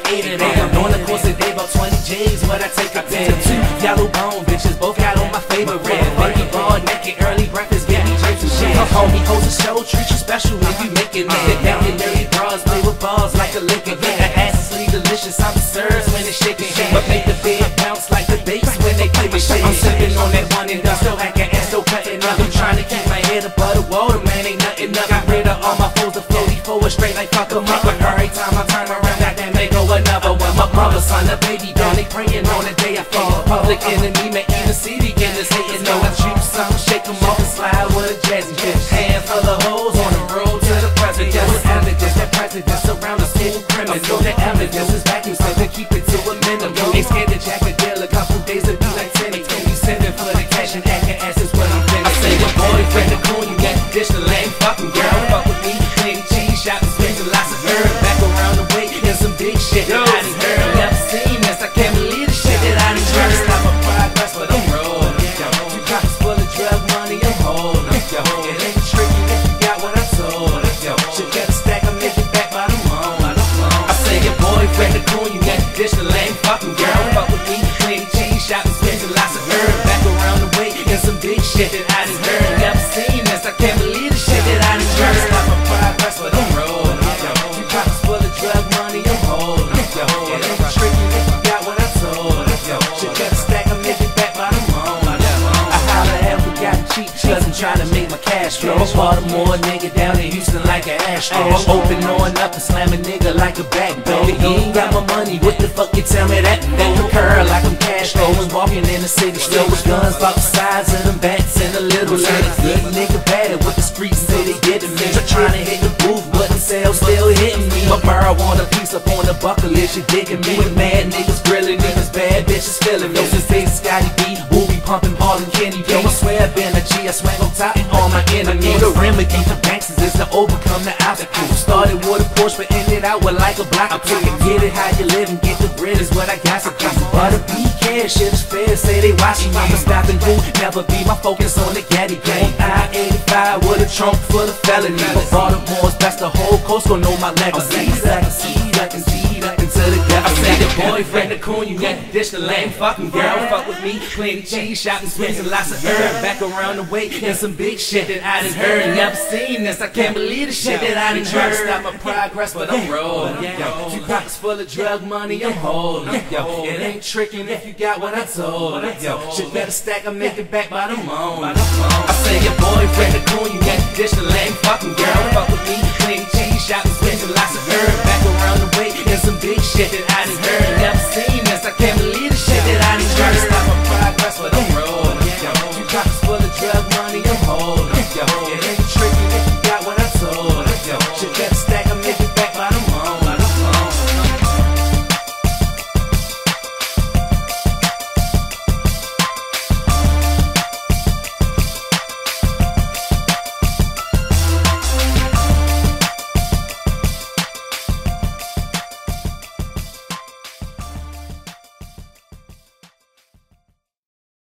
8 of them. On the course of day, about 20 G's, what I take a pen. Two yellow bone bitches, both got on my favorite red. Baby broad naked, early breakfast, get me drapes and shit. Her homie holds a show, treat you special when you make it. Get down in dirty bras, play with balls like a liquor. Her ass is sleep delicious, I'm serves when it's shaking. But make the bed bounce like the bass when they play with shit. I'm sipping on that one and done, still hacking and still cutting up. I'm trying to keep my head above the water, man, ain't nothing up. Got rid of all my foes, the floaty forward straight like fuck 'em up. But every time I turn around, goddamn, they go another one. My brother, son, the baby down, they praying on the day I fall. Public enemy, man, even see beginners hating. No, I choose some, shake 'em off and slide with a jazzy bitch. Hands full of hoes on the road to the president. With evidence that presidents around the school criminals. So the evidence is vacuum said to keep it to a minimum. Ain't scared to jack a deal, a couple days to be like 10. They be sending for the cash and acting ass is what I'm feeling. I say your boyfriend, the coon, you got the dish, the lame fucking girl. Fuck with me, clean cheese, shopping, spending lots of herb. Back around the way, and some big shit that I done heard. Never seen this, I can't believe the shit that I done heard. Stop my progress, but I'm rolling. Two pockets full of drug money, I'm holding. It ain't tricky if you got what I told. Should get a stack, I make it back by the moon. I say your boyfriend, the coon, you got the dish, the lame fucking girl. Fuck with me, clean cheese, shopping, spending lots of herb. Back around the way, and some big shit that I done heard. Never seen this, I can't believe the shit that I done heard. Stop my progress, but I'm rolling. Two pockets full of drug money, I'm holding. It ain't tricky if you got what I told. Should get a stack, I make it back by the moon. I holla at we got cheap cause I'm trying to make my cash flow. Baltimore nigga down in Houston like an Astro. Open on up and slam a nigga like a back door. He ain't got my money, what the fuck you tell me that? That curl like I'm cash flowing, walking in the city still with guns about the size of them bats and a little letter. Good nigga bad at what the streets say they getting me. Trying to hit the booth but the sales still hitting me. My marijuana piece up on the buckle is you digging me. With mad niggas grilling niggas, bad bitches feeling me. Since days Scotty B, who be pumping ball and Kenny P. I swear I've been a G, I swang on top and all my enemies. The remedy for gangsters is to overcome the obstacles. Started with a Porsche but ended out with like a block of two. Get it how you live and get the bread is what I got to do. But if be cash, shit is fair, say they watching me. I'ma stop and do, never be my focus on the gaddy game. I-85 with a trunk full of felonies. But Baltimore's best, the whole coast gon' know my legacy. I can see to the death. I say your boyfriend, the coon, you got the dish, the lame fucking girl. Fuck with me, clean the cheese, shopping, spending lots of herb. Back around the way, and some big shit that I done heard. Never seen this, I can't believe the shit that I done heard. Stop my progress, but I'm rolling. Two pockets full of drug money, I'm holding. It ain't tricking if you got what I told. Should better stack, I make it back by the moon. I say your boyfriend, the coon, you got the dish, the lame fucking girl. Fuck with me, clean cheese, shopping, spending lots of herb. Back around the way, and some big shit that I